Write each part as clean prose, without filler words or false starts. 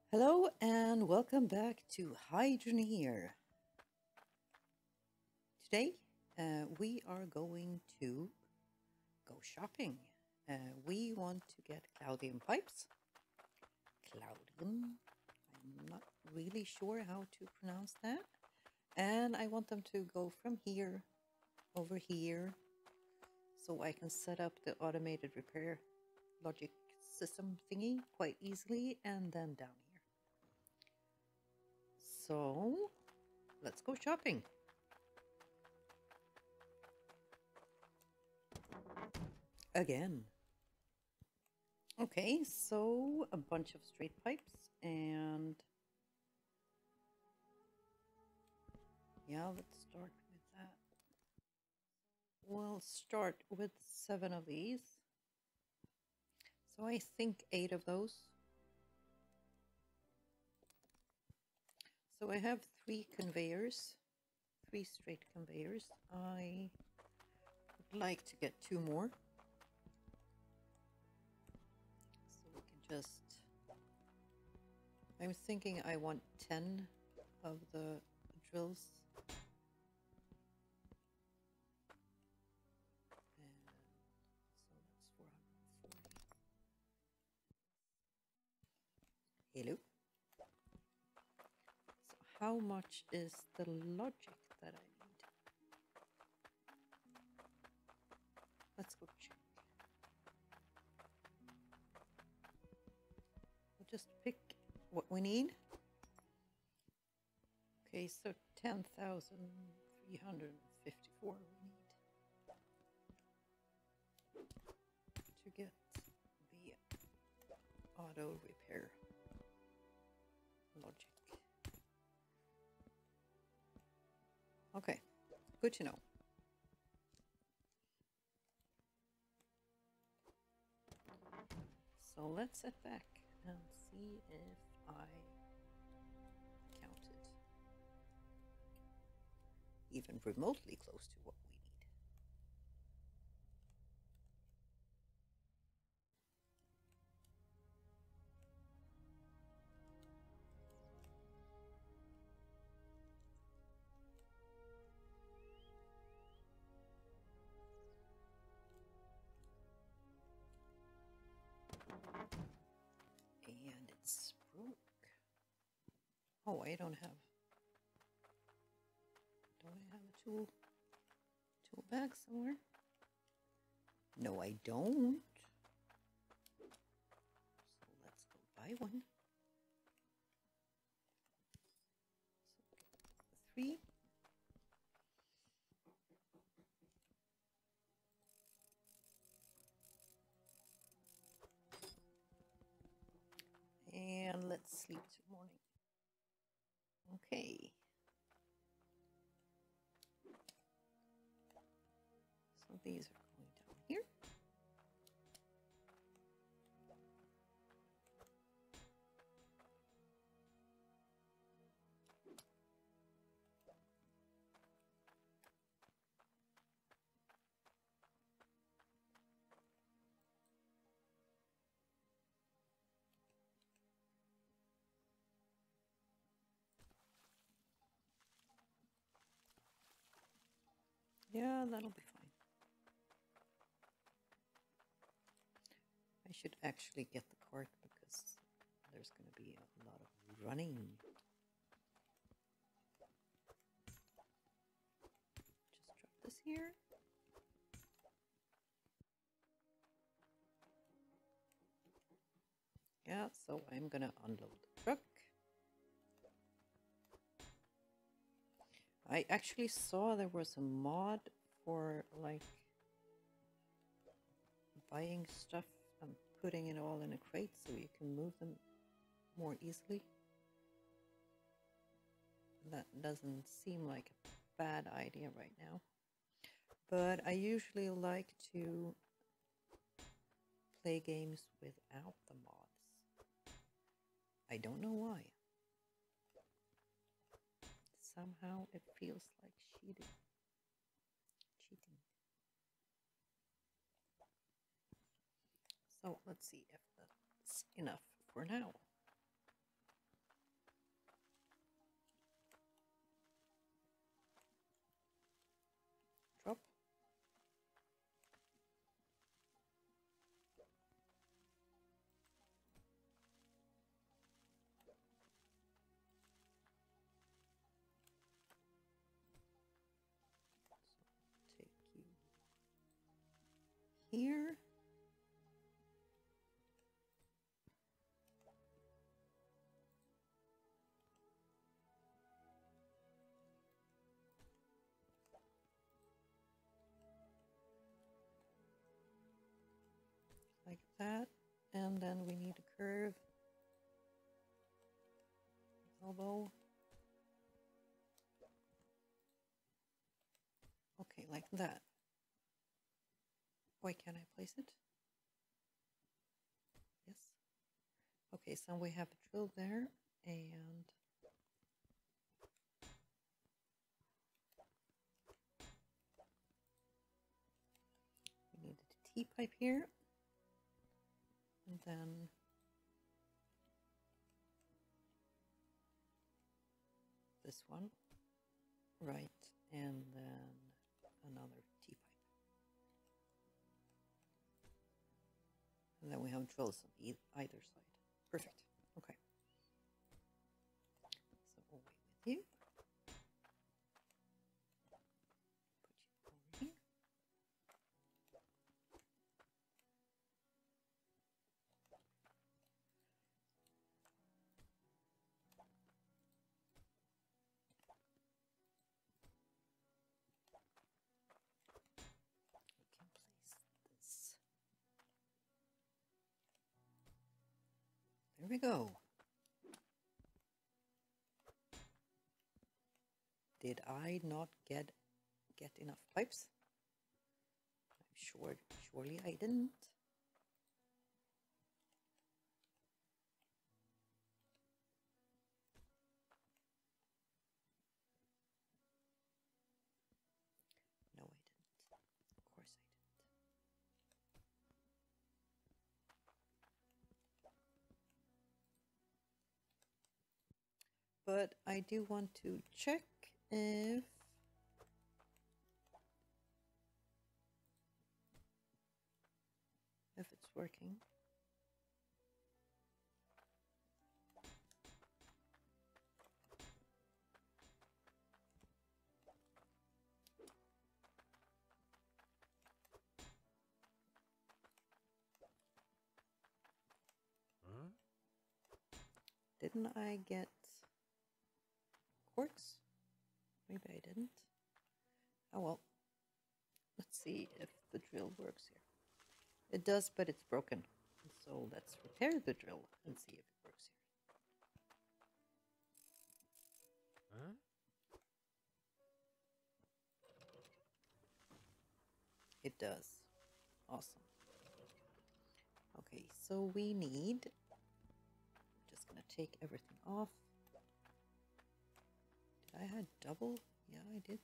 Hello and welcome back to Hydroneer. Today we are going to go shopping. We want to get cloutium pipes. Cloutium, I'm not really sure how to pronounce that. And I want them to go from here over here so I can set up the automated repair logic system thingy quite easily and then down here. So let's go shopping. Again. Okay, so a bunch of straight pipes and yeah, let's start with that. We'll start with 7 of these. So I think 8 of those. So I have 3 conveyors, 3 straight conveyors. I would like to get 2 more. So we can just, I'm thinking I want 10 of the drills. Hello. So how much is the logic that I need? Let's go check. We'll just pick what we need. Okay, so 10,354 we need to get the auto repair logic. Okay, good to know. So let's set back and see if I counted even remotely close to what we need. And it's broke. Oh, I don't have. Don't I have a tool bag somewhere? No, I don't. So let's go buy one. So 3. And let's sleep till morning. Okay. So these are going down here. Yeah, that'll be fine. I should actually get the cart because there's going to be a lot of running. Just drop this here. Yeah, so I'm going to unload the truck. I actually saw there was a mod for like buying stuff and putting it all in a crate so you can move them more easily. That doesn't seem like a bad idea right now. But I usually like to play games without the mods. I don't know why. Somehow it feels like cheating. So let's see if that's enough for now. here. Like that. And then we need a curve. Elbow. Okay, like that. Why can't I place it? Yes. Okay, so we have a drill there, and we need a T-pipe here, and then this one, right, and then another T-pipe. And then we have drills on either side. Perfect. Okay. So away with you. Put you over here. We can place this. There we go. Did I not get enough pipes? I'm sure, surely I didn't. No, I didn't. Of course I didn't. But I do want to check if it's working. Huh? Didn't I get quartz? Maybe I didn't. Oh well. Let's see if the drill works here. It does, but it's broken. So let's repair the drill and see if it works here. Huh? It does. Awesome. Okay, so we need, I'm just gonna take everything off. Did I have double? Yeah, I did.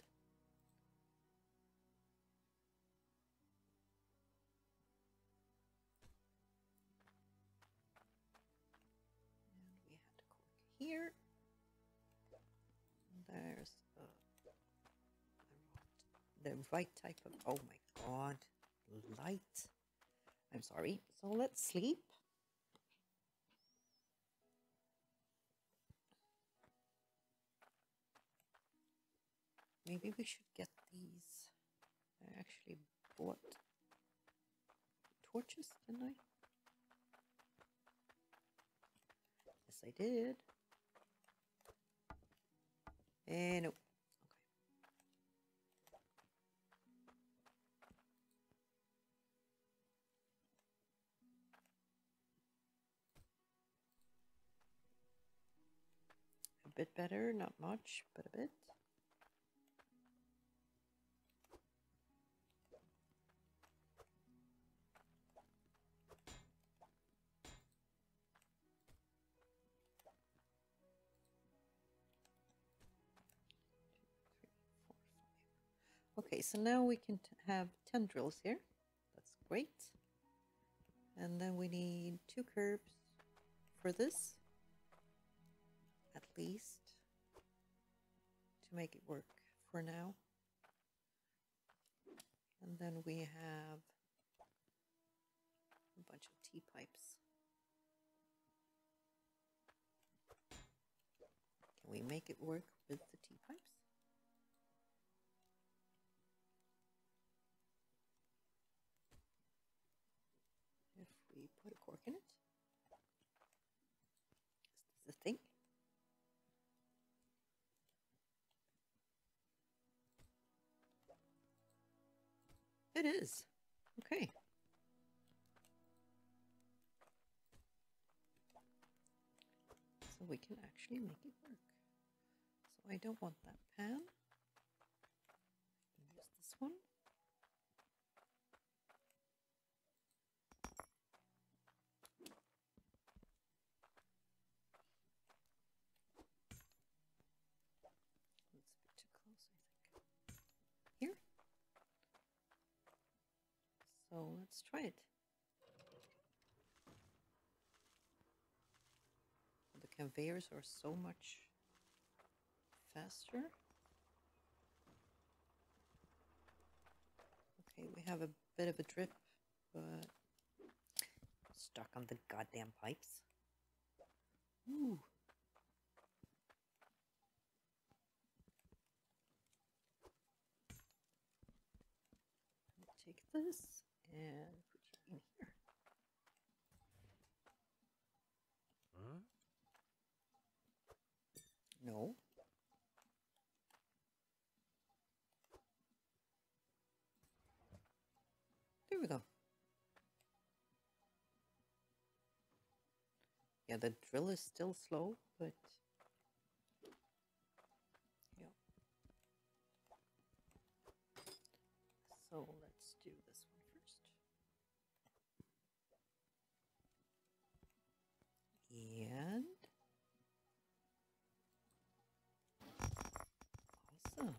And we had a cork here. There's the right type of, oh my god, light. I'm sorry. So let's sleep. Maybe we should get these. I actually bought torches, didn't I? Yes, I did. Nope. A bit better, not much, but a bit. Okay, so now we can have 10 drills here. That's great. And then we need 2 curbs for this, at least, to make it work for now. And then we have a bunch of T-pipes. Can we make it work with the T-pipes? It is. Okay. So we can actually make it work. So I don't want that pan. Use this one. It's a bit too close, I think. Here. So let's try it. The conveyors are so much faster. Okay, we have a bit of a drip, but stuck on the goddamn pipes. Ooh. Take this and put it in here. Huh? No. There we go. Yeah, the drill is still slow, but yeah. So let's do this one first. And awesome.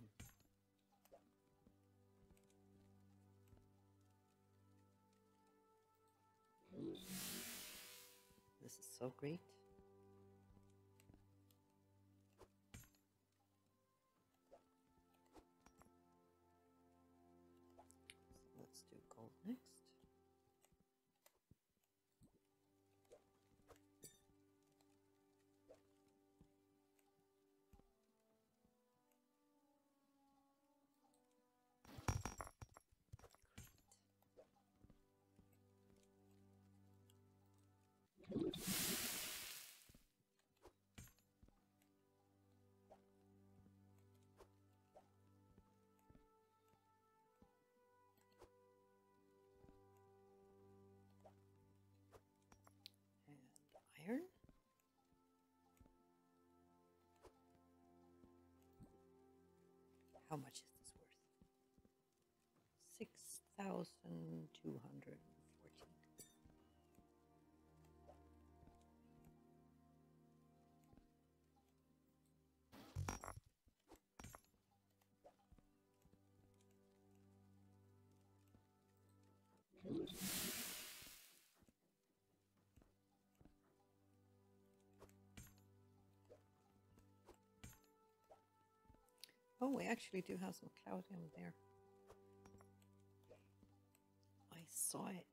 This is so great. So let's do gold next. And iron. How much is this worth? 6,214. Oh, we actually do have some cloutium there. I saw it.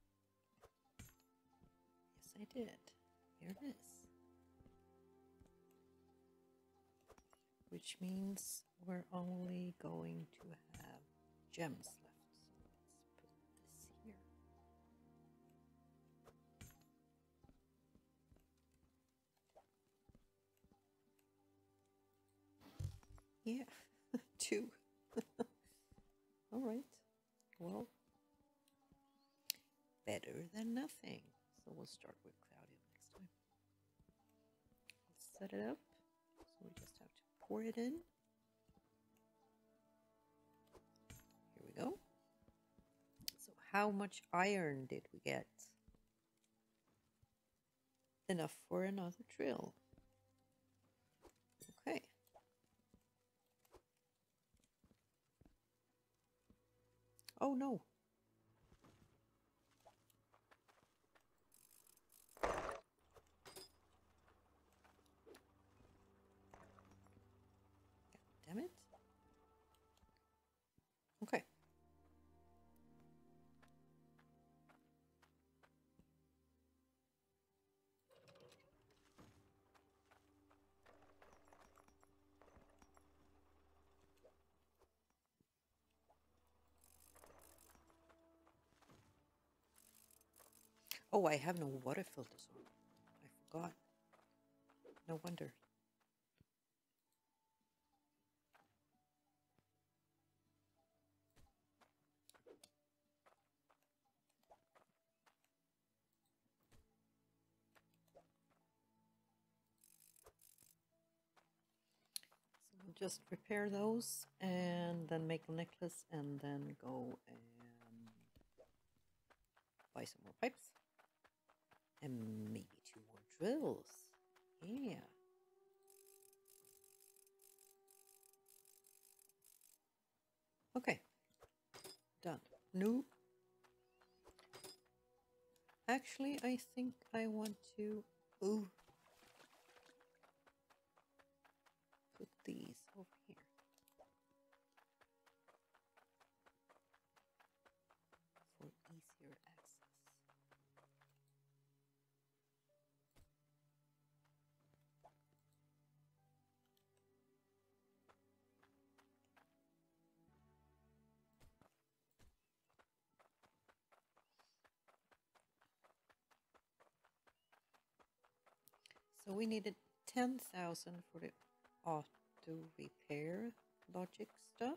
Yes, I did. Here it is. Which means we're only going to have gems left. So let's put this here. Yeah, 2. All right. Well, better than nothing. So we'll start with cloutium next time. Let's set it up. So we just have to pour it in. Here we go. So how much iron did we get? Enough for another drill. Okay. Oh no. Damn it. Okay. Oh, I have no water filters on. I forgot. No wonder. just repair those and then make a necklace and then go and buy some more pipes. And maybe 2 more drills. Yeah. Okay. Done. No. Actually, I think I want to put these over here. For easier access. So we needed 10,000 for the auto repair logic stuff.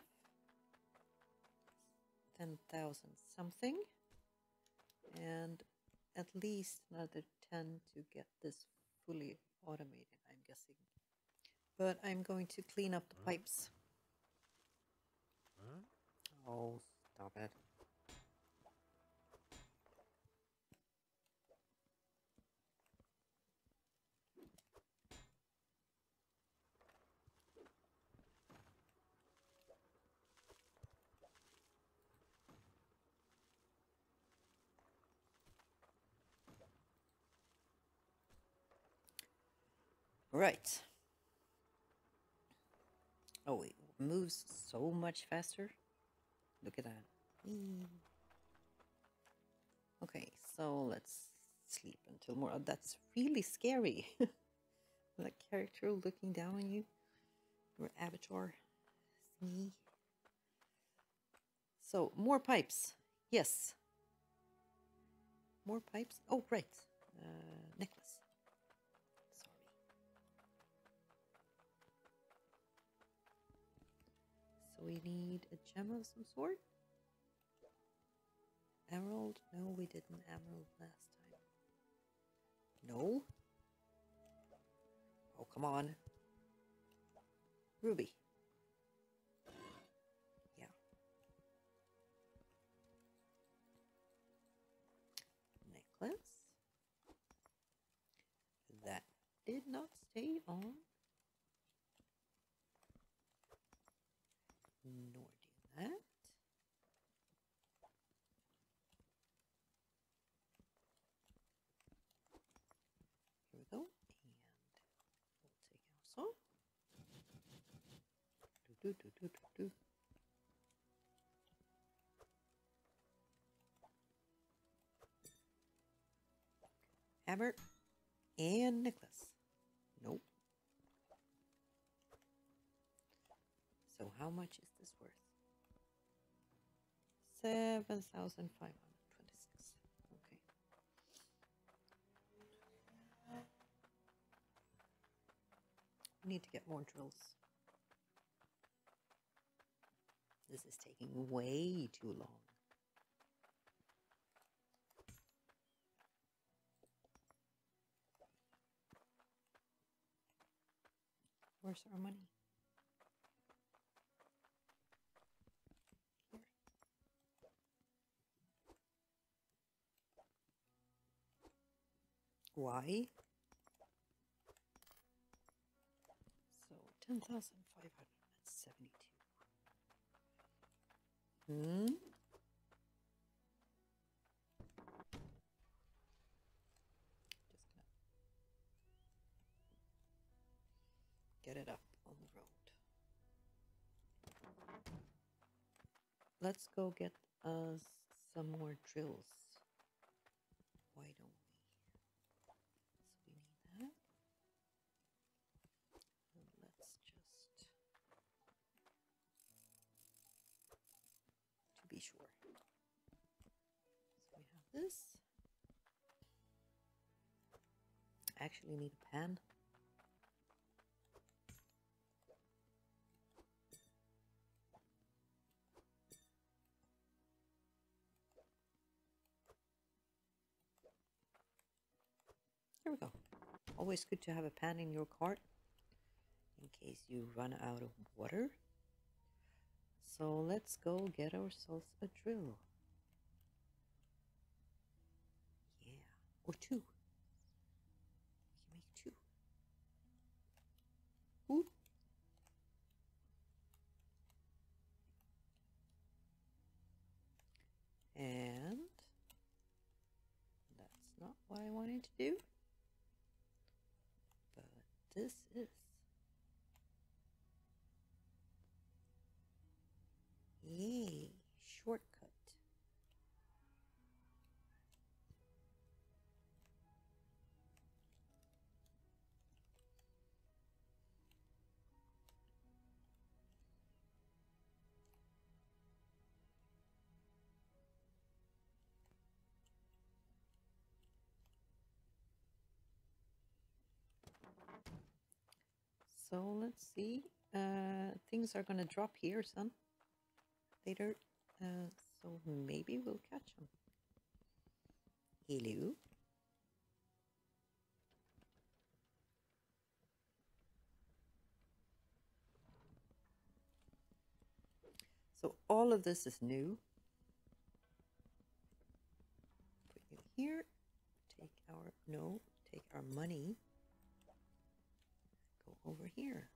10,000 something. And at least another 10 to get this fully automated, I'm guessing. But I'm going to clean up the pipes. Oh, stop it. Right. Oh, it moves so much faster. Look at that. Okay, so let's sleep until more. Oh, that's really scary. That character looking down on you. Your avatar. Me. So, more pipes. Yes. More pipes. Oh, right. Necklace. Sorry. So we need a gem of some sort. Emerald? No, we didn't emerald last time. No? Oh, come on. Ruby. Yeah. Necklace. That did not stay on. Nor do that. Here we go. And we'll take our saw. Do. Hammer and necklace. Nope. So how much is this worth? 7,526. Okay. We need to get more drills. This is taking way too long. Where's our money? Here. Why? So 10,572. Just gonna get it up on the road. Let's go get us some more drills. Why don't we? So we need that. And let's just, to be sure. So we have this. I actually need a pan. Here we go. Always good to have a pan in your cart in case you run out of water. So let's go get ourselves a drill. Yeah, or two. We can make two. Ooh. And that's not what I wanted to do. But this is. Yay, shortcut. So let's see. Things are gonna drop here, son. Later. So maybe we'll catch them. Hello. So all of this is new. Put you here. Take our money. Go over here.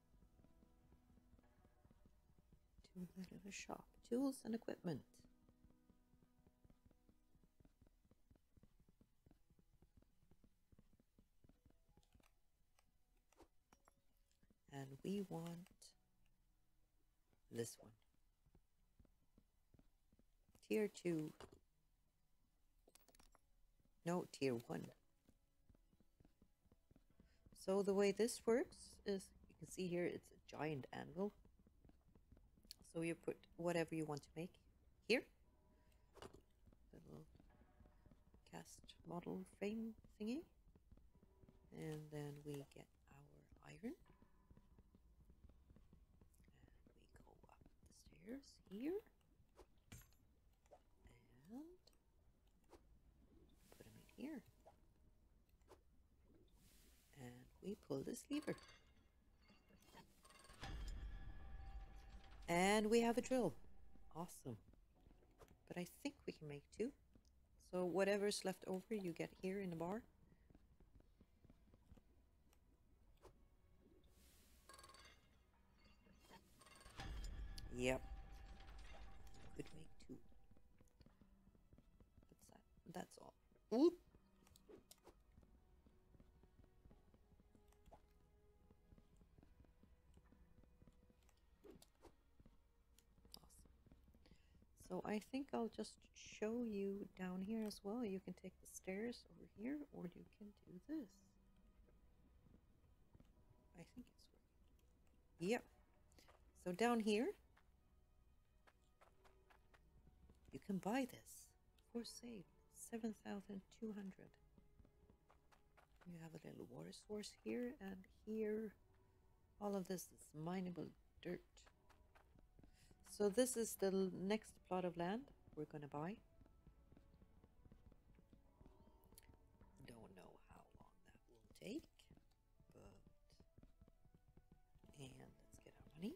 To the shop. Tools and equipment. And we want this one. Tier 2. No, tier 1. So the way this works is, you can see here, it's a giant anvil. So you put whatever you want to make here. The little cast model frame thingy. And then we get our iron. And we go up the stairs here. And put them in here. And we pull this lever. And we have a drill. Awesome. But I think we can make two. So whatever's left over you get here in the bar. Yep. Could make two. That's all. Oop. So I think I'll just show you down here as well. You can take the stairs over here, or you can do this. I think it's working. Yep. So down here, you can buy this for sale, 7,200. You have a little water source here, and here, all of this is mineable dirt. So this is the next plot of land we're going to buy. Don't know how long that will take, but... And let's get our money.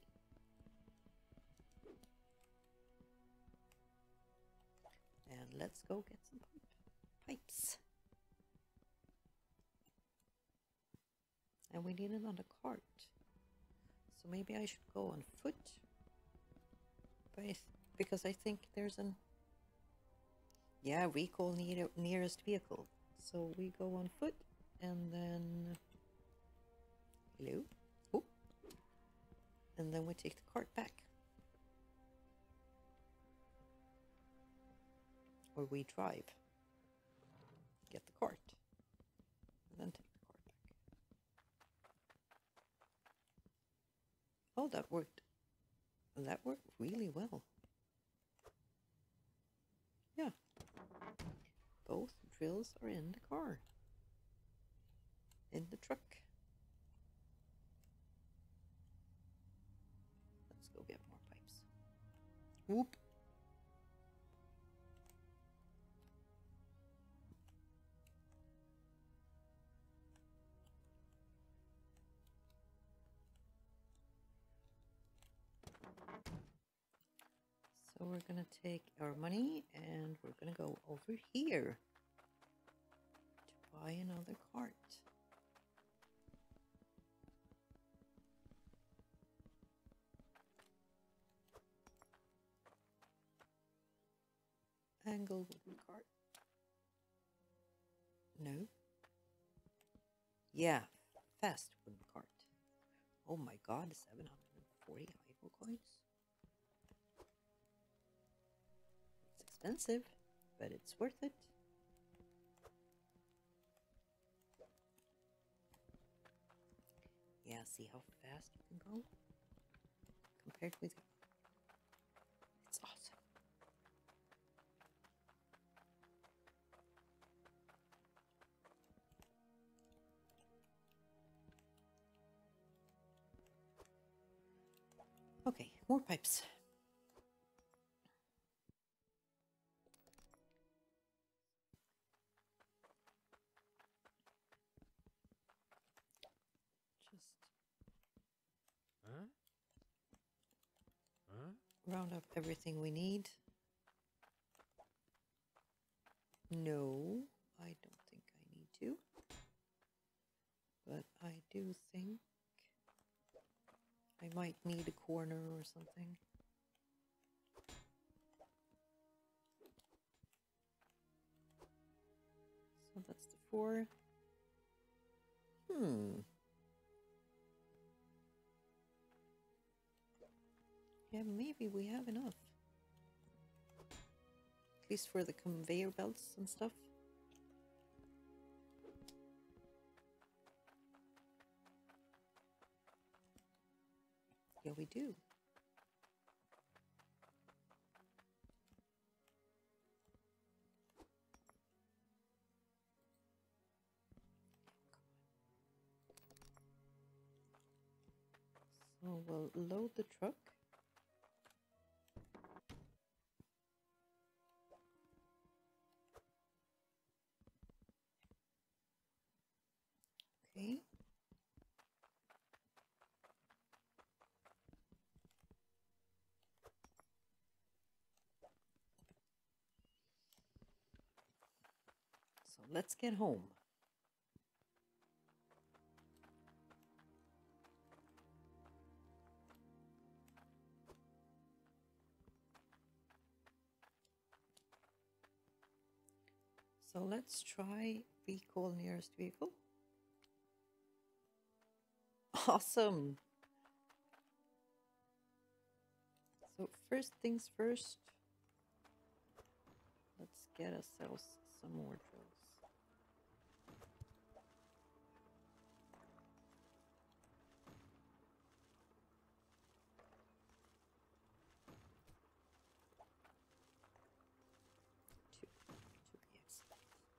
And let's go get some pipes. And we need another cart. So maybe I should go on foot. Because I think there's an... Yeah, recall nearest vehicle. So we go on foot and then... Hello? Oh. And then we take the cart back. Or we drive. Get the cart. And then take the cart back. Oh, that worked. That worked really well. Yeah. Both drills are in the car. In the truck. Let's go get more pipes. Whoop. So we're going to take our money and we're going to go over here to buy another cart. Angle wooden cart. No. Yeah, fast wooden cart. Oh my god, 740 hydro coins. It's expensive, but it's worth it. Yeah, see how fast you can go? Compared with... It's awesome. Okay, more pipes. Huh? Huh? Round up everything we need. No, I don't think I need to. But I do think I might need a corner or something. So that's the 4. Yeah, maybe we have enough. At least for the conveyor belts and stuff. Yeah, we do. So we'll load the truck. Okay. So let's get home. So let's try recall nearest vehicle. Awesome. So first things first, let's get ourselves some more drills. Two to be exact.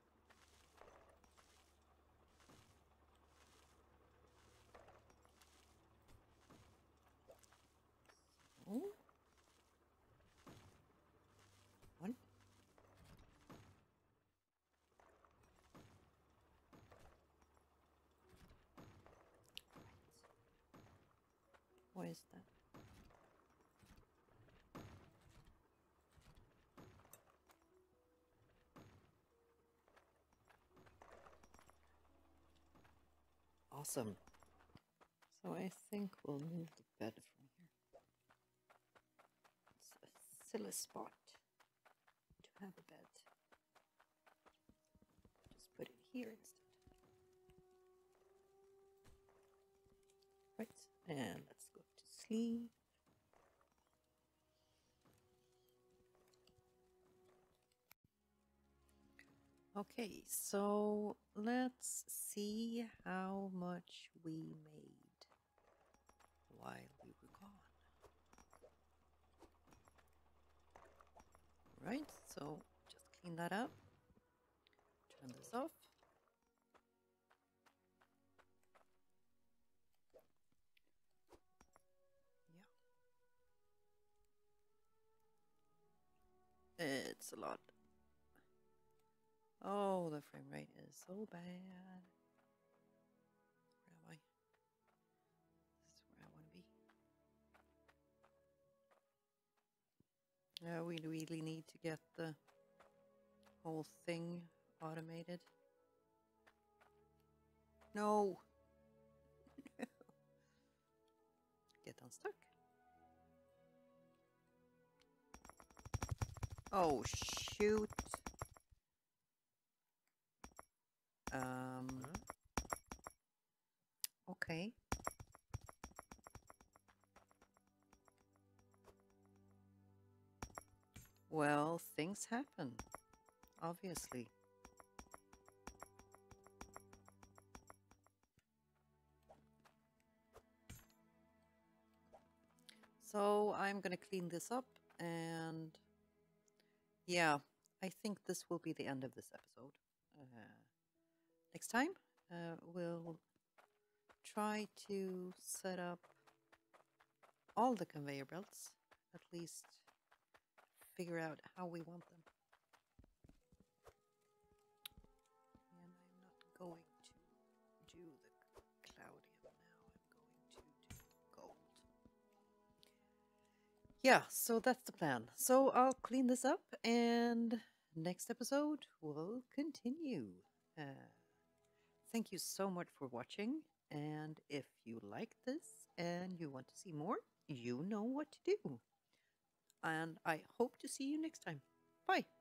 So, 1. Why is that? Awesome. So I think we'll move the bed from here. It's a silly spot to have a bed. Just put it here instead. Right, and let's go to sleep. Okay, so let's see how much we made while we were gone. Right, so just clean that up. Turn this off. Yeah. It's a lot. Oh, the frame rate is so bad. Where am I? This is where I want to we really need to get the whole thing automated. No! Get unstuck. Oh, shoot. Okay. Well, things happen, obviously. So I'm gonna clean this up, and yeah, I think this will be the end of this episode. Next time, we'll try to set up all the conveyor belts, at least figure out how we want them. And I'm not going to do the cloudium now, I'm going to do gold. Yeah, so that's the plan. So I'll clean this up, and next episode we'll continue. Thank you so much for watching, and if you like this and you want to see more, you know what to do. And I hope to see you next time. Bye.